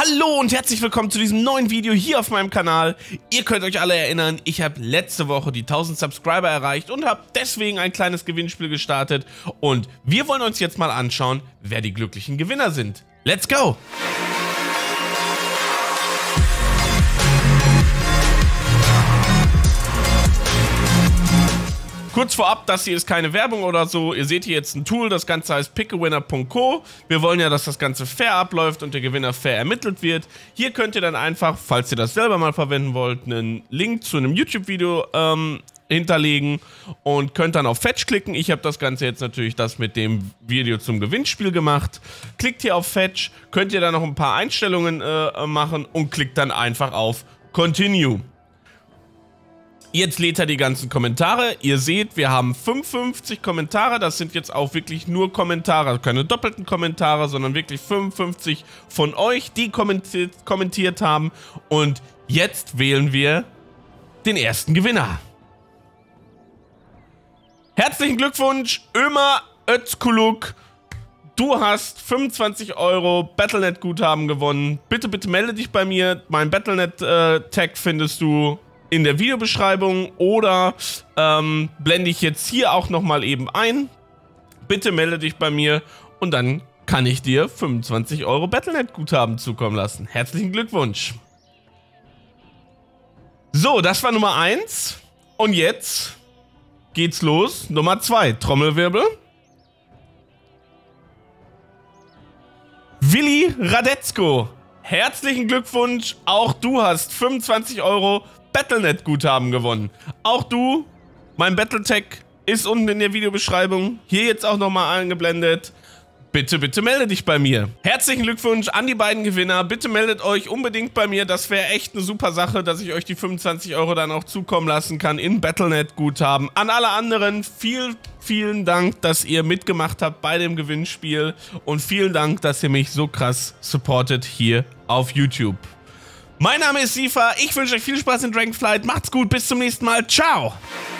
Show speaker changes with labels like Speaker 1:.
Speaker 1: Hallo und herzlich willkommen zu diesem neuen Video hier auf meinem Kanal. Ihr könnt euch alle erinnern, ich habe letzte Woche die 1000 Subscriber erreicht und habe deswegen ein kleines Gewinnspiel gestartet. Und wir wollen uns jetzt mal anschauen, wer die glücklichen Gewinner sind. Let's go! Kurz vorab, das hier ist keine Werbung oder so. Ihr seht hier jetzt ein Tool, das Ganze heißt pickawinner.co. Wir wollen ja, dass das Ganze fair abläuft und der Gewinner fair ermittelt wird. Hier könnt ihr dann einfach, falls ihr das selber mal verwenden wollt, einen Link zu einem YouTube-Video hinterlegen und könnt dann auf Fetch klicken. Ich habe das Ganze jetzt natürlich mit dem Video zum Gewinnspiel gemacht. Klickt hier auf Fetch, könnt ihr dann noch ein paar Einstellungen machen und klickt dann einfach auf Continue. Jetzt lädt er die ganzen Kommentare. Ihr seht, wir haben 55 Kommentare. Das sind jetzt auch wirklich nur Kommentare. Keine doppelten Kommentare, sondern wirklich 55 von euch, die kommentiert haben. Und jetzt wählen wir den ersten Gewinner. Herzlichen Glückwunsch, Ömer Özkuluk. Du hast 25 € Battle.net-Guthaben gewonnen. Bitte, bitte melde dich bei mir. Mein Battle.net-Tag findest du in der Videobeschreibung oder blende ich jetzt hier auch nochmal eben ein. Bitte melde dich bei mir und dann kann ich dir 25 € Battle.net-Guthaben zukommen lassen. Herzlichen Glückwunsch. So, das war Nummer 1 und jetzt geht's los. Nummer 2, Trommelwirbel. Willi Radetzko. Herzlichen Glückwunsch, auch du hast 25 € Battle.net-Guthaben gewonnen. Auch du, mein Battle-Tag ist unten in der Videobeschreibung. Hier jetzt auch nochmal eingeblendet. Bitte, bitte melde dich bei mir. Herzlichen Glückwunsch an die beiden Gewinner. Bitte meldet euch unbedingt bei mir. Das wäre echt eine super Sache, dass ich euch die 25 € dann auch zukommen lassen kann in Battle.net-Guthaben. An alle anderen, vielen Dank, dass ihr mitgemacht habt bei dem Gewinnspiel. Und vielen Dank, dass ihr mich so krass supportet hier auf YouTube. Mein Name ist Sifa, ich wünsche euch viel Spaß in Dragonflight, macht's gut, bis zum nächsten Mal, ciao!